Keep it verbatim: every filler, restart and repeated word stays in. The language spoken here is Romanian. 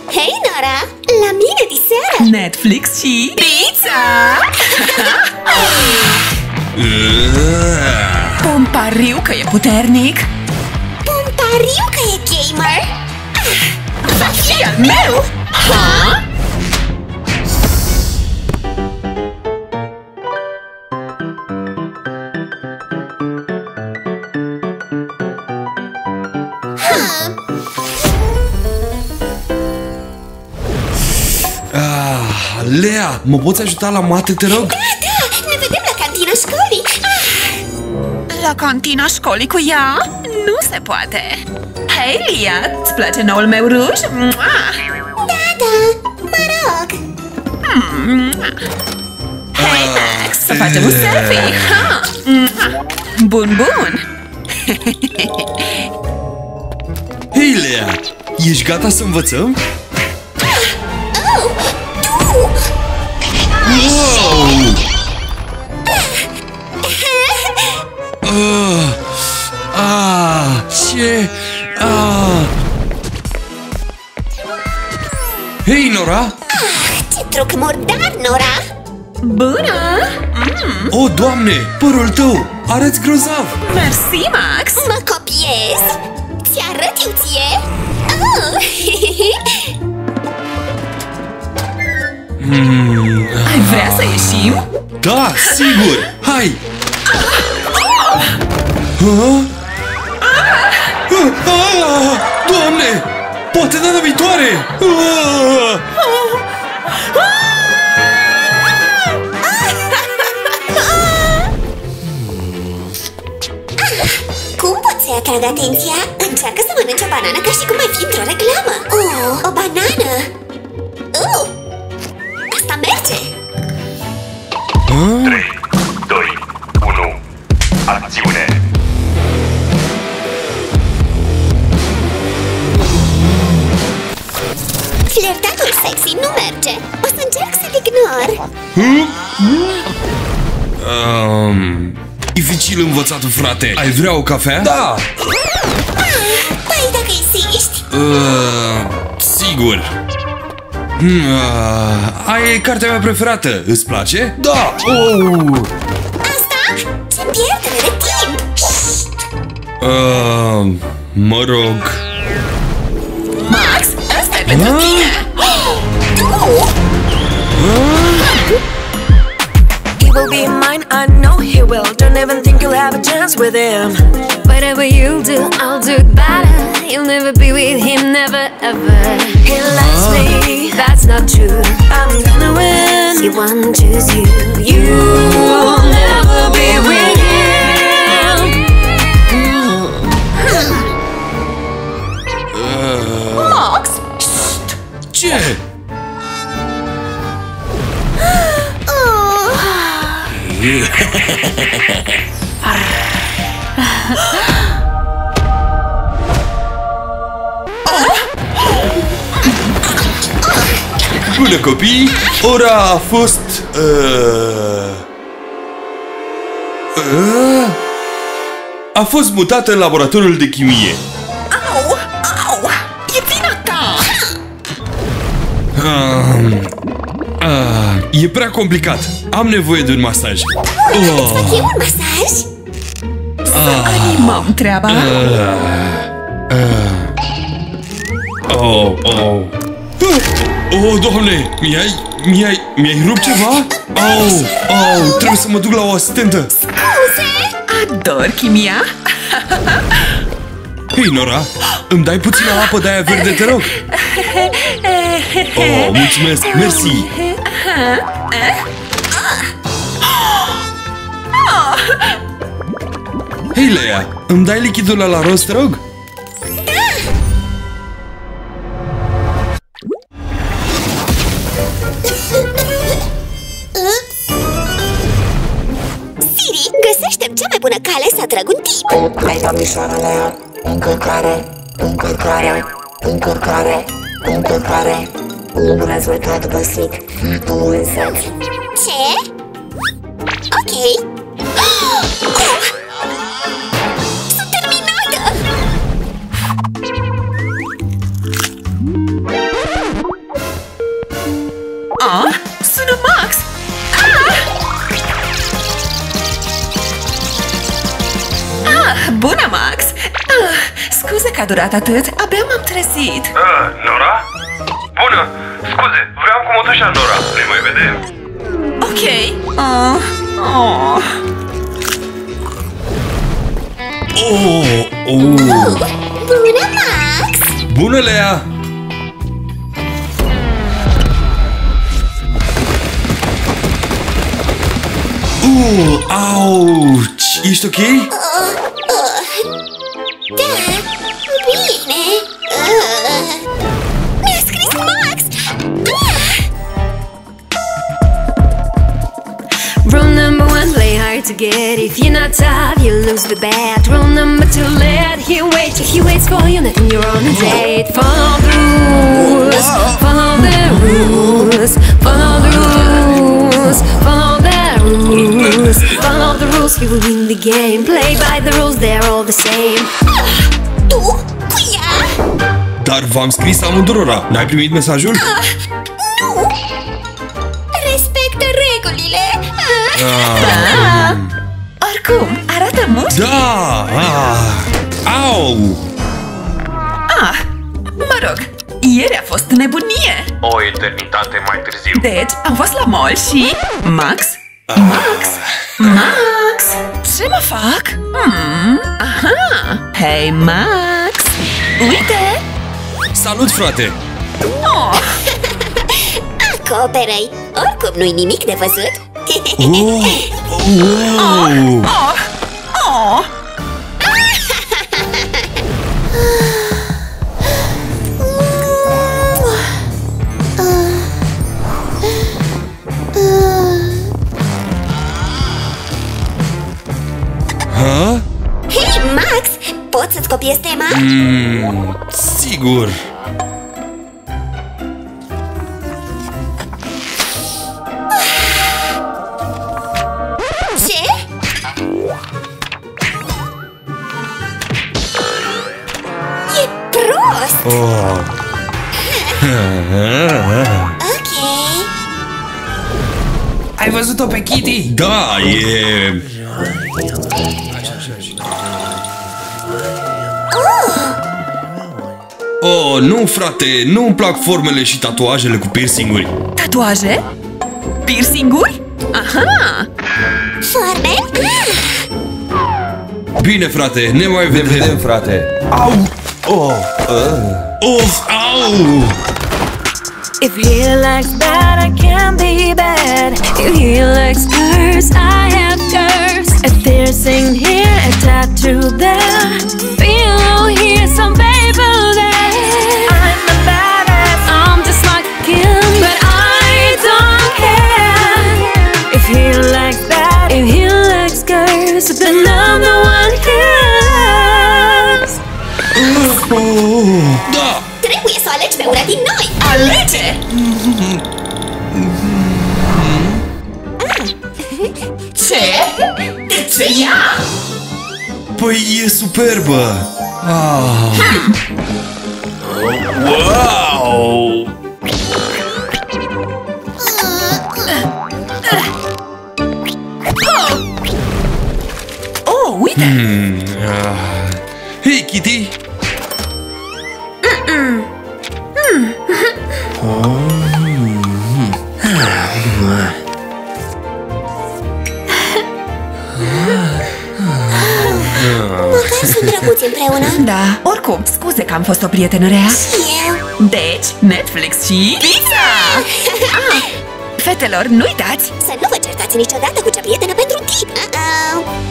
Hei, Nora! La mine de seară! Netflix și pizza! Pun pariu că e puternic. Pun pariu că e gamer. Va fi al meu! Ha? Ah, Lea, mă poți ajuta la mate, te rog? Da, da, ne vedem la cantina școlii. La cantina școlii cu ea? Nu se poate. Hei, Lia, îți place noul meu ruj? Da, da, mă rog. Hei, Max, să facem un selfie. Ha. Bun, bun. Hei, Lea, ești gata să învățăm? Oh, tu! Wow! Ah, ah, ce... Ah. Hei, Nora! Ah, ce truc murdar, Nora! Bună! Mm. O, Doamne, părul tău, arăți grozav! Mersi, Max! Mă copiezi? Ți arăt eu ție? Oh. Mm. Ai vrea să ieșim? Da, sigur! Hai! Ah? Ah, Doamne! Poate data viitoare! Ah! Cum pot să-i atrag atenția? Încearcă să mănânci o banană ca și cum ai fi într-o reclamă. Oh, o banană! Oh, asta merge! trei, doi, unu, acțiune! Flirtatul sexy nu merge. O să încerc să-l ignor. Um, dificil învățatul, frate. Ai vrea o cafea? Da! Păi, dacă insiști. Uh, sigur. Uh, aia e cartea mea preferată. Îți place? Da! Oh. Asta? Ce pierdere de timp! Uh, mă rog. Max, ăsta e pentru Ah? tine! Tu? He will be mine, I know he will. Don't even think you'll have a chance with him. Whatever you do, I'll do it better. You'll never be with him, never ever. He likes me, That's not true. I'm gonna win. He won't choose you. You'll never be with him. Max! Ce? Bună, copii! Ora a fost... Uh, uh, a fost mutată în laboratorul de chimie. Au! Au! E vina ta! Uh, uh, e prea complicat. Am nevoie de un masaj. Îți Oh, fac eu un masaj? Animăm treaba! oh, oh. Oh, Doamne! Mi-ai... Mi-ai... Mi-ai rupt ceva? Au! Au! Trebuie să mă duc la o asistentă! Scuze! Ador chimia! Hei, Nora! Îmi dai puțină apă de aia verde, te rog? Oh, mulțumesc! Mersi! Hei, Lea! Îmi dai lichidul ăla roz, te rog? Siri, găsește-mi cea mai bună cale să atrag un tip. Hai, domnișoarele, încărcare, încărcare, încărcare, încărcare. Un rezultat găsit. Tu însăți. Ce? Ok. Oh! Sunt terminată! Ah, sună Max! Ah! Ah, bună, Max! Ah, scuze că a durat atât, abia m-am trezit. Ah, Nora? Bună! Scuze, vreau cu mătușa Nora. Ne mai vedem. Ok. Ah, oh. Oh, oh. Bună, Max! Bună, Lea! Uh, auci! Ești ok? Uh, uh, da, bine. Uh, mi-a scris Max! Uh. Rule number one, play hard to get. If you're not tough, you lose the bet. Rule number two, let he wait. If he waits for you, then you're on a date. Follow the rules, follow the rules, follow the rules, follow the rules, follow the rules. You will win the game. Play by the rules, they're all the same. Tu? Cu ea? Dar v-am scris amândurora. N-ai primit mesajul? Uh, nu! Respectă regulile! Uh. Ah. Oricum, arată mușchi. Da! Ah. Au! Ah, mă rog, ieri a fost nebunie. O eternitate mai târziu. Deci, am fost la mall și... Max? Max? Max? Ce mă fac? Hmm, aha! Hei, Max! Uite! Salut, frate! Oh, Acoperă-i! Oricum nu-i nimic de văzut. Oh, oh. oh, oh. Ha? Hei, Max! Poți să-ți copiezi tema? Mm, sigur! Ce? E prost! Oh. Ok. Ai văzut-o pe Kitty? Da, e... Oh, nu, frate, nu-mi plac formele și tatuajele cu piercinguri. Tatuaje? Piercinguri? Aha! Forme? Bine, frate, ne mai vedem. Ne vedem, frate. Au! Oh! Uh. Of, au! If he likes bad, I can be bad. If he likes curse, I have curse. A piercing here, a tattoo there. Pillow here, some paper there. I'm a badass, I'm just like him, but I don't care. If he likes bad, if he likes curse, then I'm the one cares. Oh, da! Trebuie să o alegi pe una din noi! Alege! Ce? De ce ea? Păi e superbă! Ah. Wow! Oh, uite! Mm, ah. Hei, Kitty! Măcar sunt drăguți împreună. Da, oricum, scuze că am fost o prietenă rea. Eu. Deci, Netflix și pizza! Ah, fetelor, nu uitați! Să nu vă certați niciodată cu cea prietenă pentru tip. Uh-oh.